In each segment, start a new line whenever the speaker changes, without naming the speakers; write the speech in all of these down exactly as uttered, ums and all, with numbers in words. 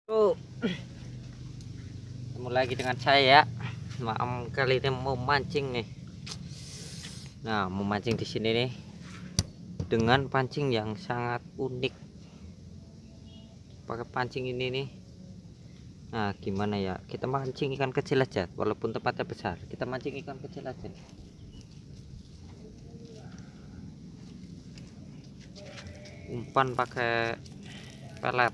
Oh, ketemu lagi dengan saya. Maam kali ini mau mancing nih. Nah, mau mancing di sini nih dengan pancing yang sangat unik. Pakai pancing ini nih. Nah, gimana ya? Kita mancing ikan kecil aja, walaupun tempatnya besar. Kita mancing ikan kecil aja nih. Umpan pakai pelet.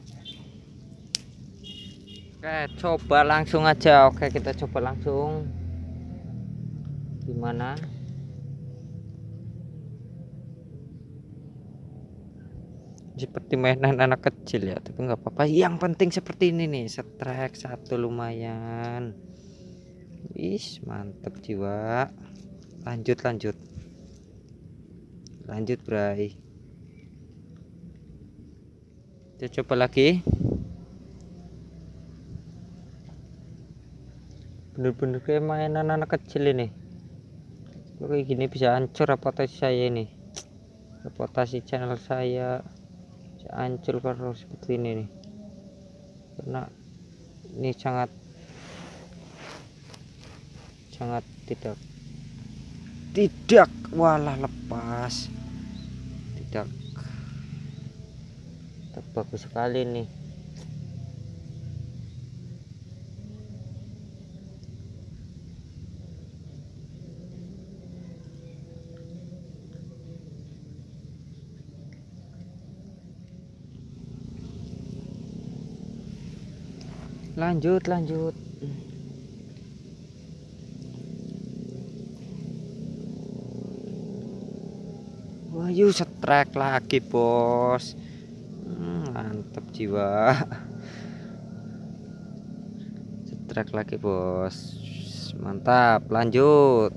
Oke, coba langsung aja. Oke, kita coba langsung. Gimana? Seperti mainan anak kecil ya, tapi nggak apa-apa. Yang penting seperti ini nih, setrek satu lumayan. Is mantep jiwa. Lanjut lanjut lanjut bray. Kita coba lagi. Bener-bener kayak mainan anak kecil ini. Kalau kayak gini bisa hancur reputasi saya ini, reputasi channel saya bisa hancur kalau seperti ini nih, karena ini sangat sangat tidak tidak walah lepas, tidak, tidak bagus sekali nih. Lanjut lanjut. Wah, yuk setrek lagi bos. Hmm, mantap jiwa. Setrek lagi bos, mantap. Lanjut.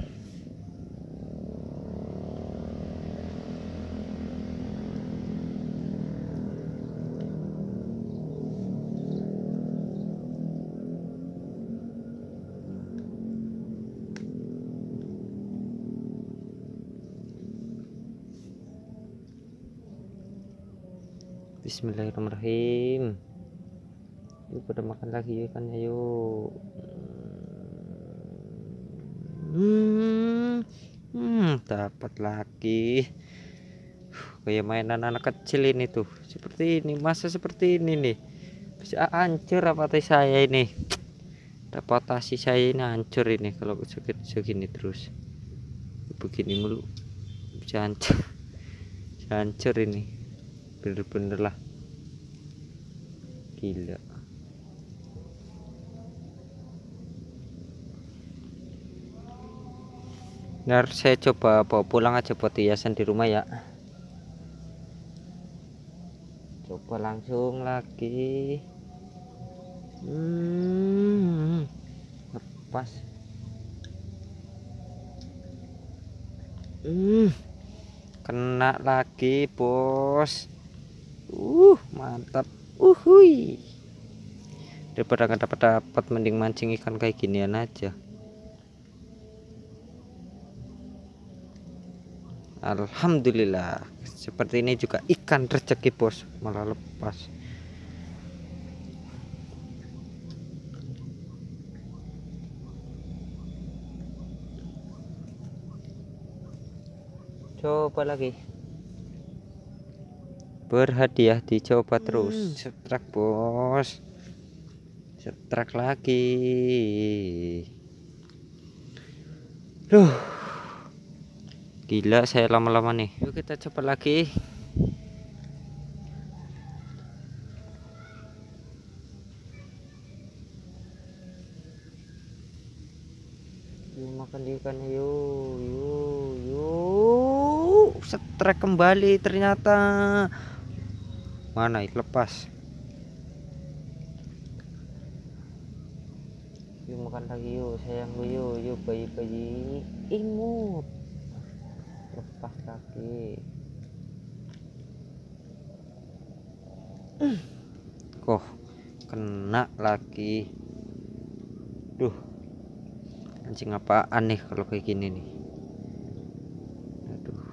Bismillahirrahmanirrahim. Yuk pada makan lagi ikannya yuk. Hmm, hmm, dapat lagi. Kayak mainan anak kecil ini tuh. Seperti ini, masa seperti ini nih. Bisa hancur reputasi saya ini. Reputasi saya ini hancur ini kalau segini terus. Begini mulu. Bisa hancur. Bisa hancur ini. Bener-bener lah. Gila. Nah, saya coba bawa pulang aja buat hiasan di rumah ya. Coba langsung lagi. Hmm, lepas. Hmm, kena lagi bos. Uh, mantap. Uhui. Daripada nggak dapat dapat, mending mancing ikan kayak ginian aja. Alhamdulillah, seperti ini juga ikan rezeki bos, malah lepas. Coba lagi. Berhadiah dicoba terus. Hmm, setrek bos, setrek lagi. Duh, gila saya lama-lama nih. Yuk kita coba lagi. Yuk makan ikan yuk, yuk, yuk. Setrek kembali ternyata. Mana itu lepas. Yuk makan lagi yuk sayangku yuk, yuk bayi-bayi imut. Lepas lagi. Kok kena lagi. Duh, anjing apaan nih kalau kayak gini nih. Aduh,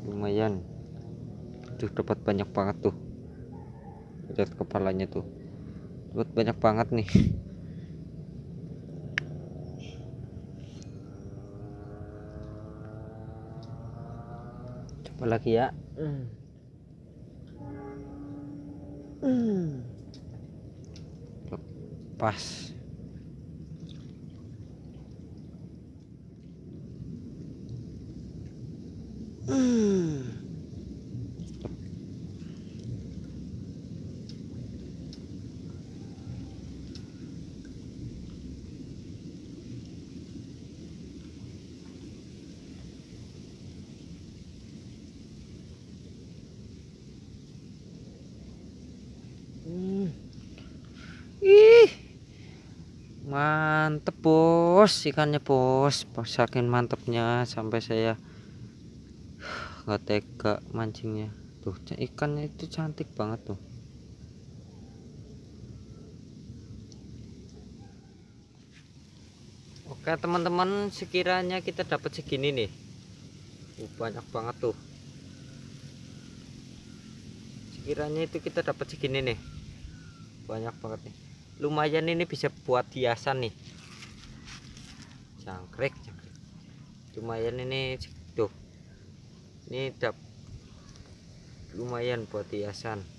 lumayan. Tuh dapat banyak banget tuh. Lihat kepalanya tuh. buat banyak banget nih. Coba lagi ya. Hmm. Hmm. Lepas. Hmm. Hmm. Ih, mantep bos ikannya bos. Saking mantepnya sampai saya nggak tega mancingnya. Tuh ikannya itu cantik banget tuh. Oke teman-teman, sekiranya kita dapat segini nih, uh, banyak banget tuh. Sekiranya itu kita dapat segini nih, banyak banget nih. Lumayan ini bisa buat hiasan nih. Jangkrik, jangkrik. Lumayan ini tuh. Ini dap lumayan buat hiasan.